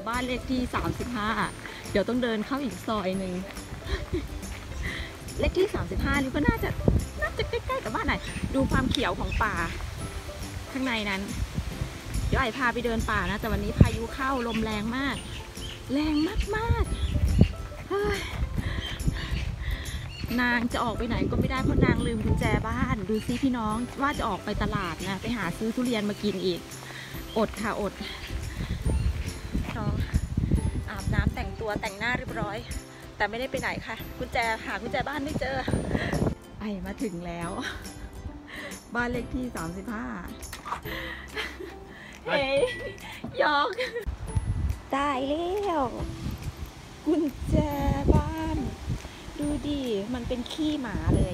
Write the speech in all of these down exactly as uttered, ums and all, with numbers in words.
บ้านเลขที่สามสิบห้าเดี๋ยวต้องเดินเข้าอีกซอยหนึ่งเลขที่สามสิบห้านี่ก็น่าจะน่าจะใกล้ๆกับบ้านไหนดูความเขียวของป่าข้างในนั้นเดี๋ยวไอ้พาไปเดินป่านะแต่วันนี้พายุเข้าลมแรงมากแรงมากๆนางจะออกไปไหนก็ไม่ได้เพราะนางลืมกุญแจบ้านดูซิพี่น้องว่าจะออกไปตลาดนะไปหาซื้อทุเรียนมากินอีกอดค่ะอดน้องอาบน้ำแต่งตัวแต่งหน้าเรียบร้อยแต่ไม่ได้ไปไหนค่ะกุญแจหากุญแจบ้านไม่เจอไอ้มาถึงแล้วบ้านเลขที่สามสิบห้าเฮ้ยยอกได้แล้วกุญแจบ้านดูดิมันเป็นขี้หมาเลย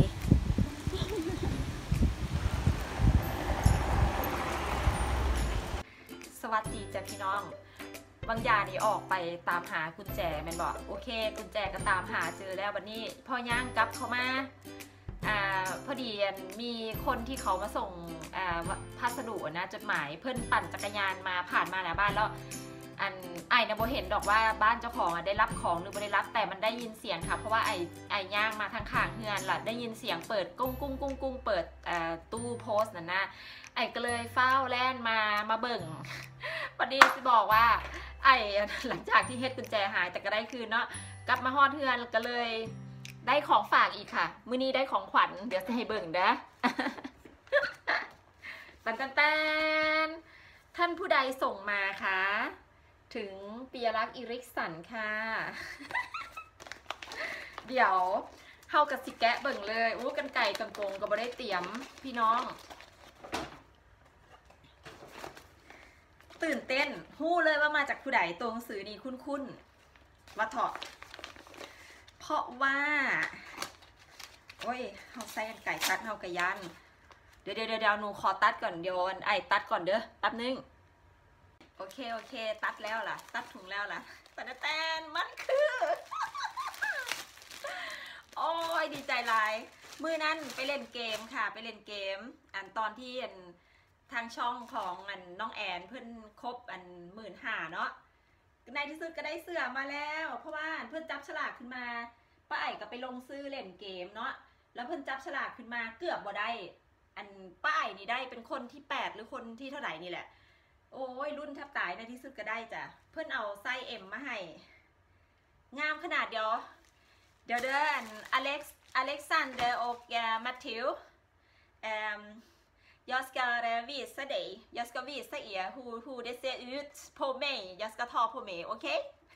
สวัสดีจ้ะพี่น้องบางอย่างนี่ออกไปตามหากุญแจแมันบอกโอเคกุญแจก็ตามหาเจอแล้ววันนี้พอย่างกลับเข้ามาอ่าพอดีมีคนที่เขามาส่งอ่าพัสดุนะจดหมายเพื่อนปั่นจักรยานมาผ่านมาหน้าบ้านแล้วอันไอ้นะโบเห็นดอกว่าบ้านเจ้าของได้รับของหรือไม่ได้รับแต่มันได้ยินเสียงค่ะเพราะว่าไอ้ไอ้ย่างมาทางข้างเฮือนล่ะได้ยินเสียงเปิดกุ้งกุ้งกุ้งกุ้งเปิดตู้โพสต์นั่นนะไอ้ก็เลยเฝ้าแล่นมามาเบิ่งพอดีจะบอกว่าไอ้หลังจากที่เฮ็ดกุญแจหายแต่ก็ได้คืนเนาะกลับมาฮอดเฮือนก็เลยได้ของฝากอีกค่ะมื้อนี้ได้ของขวัญเดี๋ยวจะให้เบิ่งนะตันตันตันท่านผู้ใดส่งมาคะถึงปิยลักษณ์อิริกสันค่ะเดี๋ยวเข้ากับสิแกะเบิ่งเลยอู้กันไก่กันโกงก็บ่ได้เตรียมพี่น้องตื่นเต้นหู้เลยว่ามาจากผู้ใดตัวหนังสือนี่คุ้นๆว่าเถาะเพราะว่าโอ้ยเขาใส่กันไก่ตัดเขากระยันเดี๋ยวเดี๋ยวเดี๋ยวหนูขอตัดก่อนเดี๋ยวไอ้ตัดก่อนเด้อแป๊บนึงโอเคโอเคตัดแล้วล่ะตัดถุงแล้วล่ะแต่แตนมันคือโอ้ยดีใจหลายมื้อนั้นไปเล่นเกมค่ะไปเล่นเกมอันตอนที่อันทางช่องของอันน้องแอนเพื่อนครบอันหมื่นห้าเนาะในที่สุดก็ได้เสื้อมาแล้วเพราะว่าเพื่อนจับฉลากขึ้นมาป้าไอ้ก็ไปลงซื้อเล่นเกมเนาะแล้วเพื่อนจับฉลากขึ้นมาเกือบบ่ได้อันป้าไอ้นี่ได้เป็นคนที่แปดหรือคนที่เท่าไหร่นี่แหละโอ้ยรุ่นแทบตายในที่สุดก็ได้จ้ะเพื่อนเอาไส้เอ็มมาให้งามขนาดเดียวเดี๋ยวเดินอเล็กซ์อเล็กซานเดอร์och Matthew jag ska visa dig jag ska visa er hur hur det ser ut på mig jag ska ta på mig okej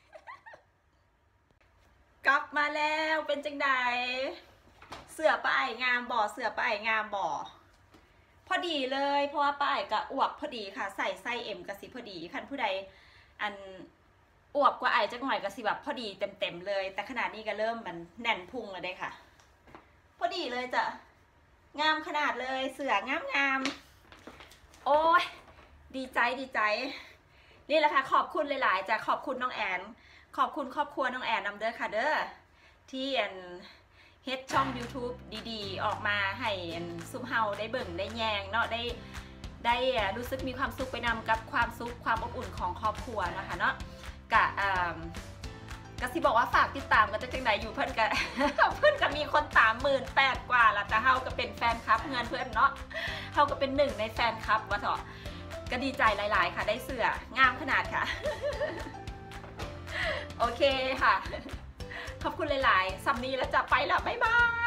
กลับมาแล้วเป็นจังใดเสื้อป้าไอ้งามบ่อเสื้อป้าไอ้งามบ่อพอดีเลยเพราะว่าป้าไอ้ก็อวบพอดีค่ะใส่ไส้เอ็มกระสิพอดีคันผู้ใดอันอวบกว่าไอ้จังหน่อยกระสิแบบพอดีเต็มๆเลยแต่ขนาดนี้ก็เริ่มมันแน่นพุงแล้วได้ค่ะพอดีเลยจ้ะงามขนาดเลยเสืองามงามโอ้ยดีใจดีใจนี่แหละค่ะขอบคุณหลายๆจะขอบคุณน้องแอนขอบคุณครอบครัวน้องแอนนำเด้อค่ะเด้อที่อันเฮ็ดช่อง ยูทูบ ดีๆออกมาให้ซุมเฮาได้เบิ่งได้แยงเนาะได้ได้รู้สึกมีความสุขไปนำกับความสุขความอบอุ่นของครอบครัวนะคะเนาะกะก็สิบอกว่าฝากติดตามกันจะจังไหนอยู่เพื่อนกันเพื่อนก็มีคนสามหมื่นแปดกว่าละแต่เฮาก็เป็นแฟนคลับเงินเพื่อนเนาะเฮาก็เป็นหนึ่งในแฟนคลับวะเถอะก็ดีใจหลายๆค่ะได้เสื้องามขนาดค่ะโอเคค่ะขอบคุณหลายๆซัมนี้แล้วจะไปละบ๊ายบาย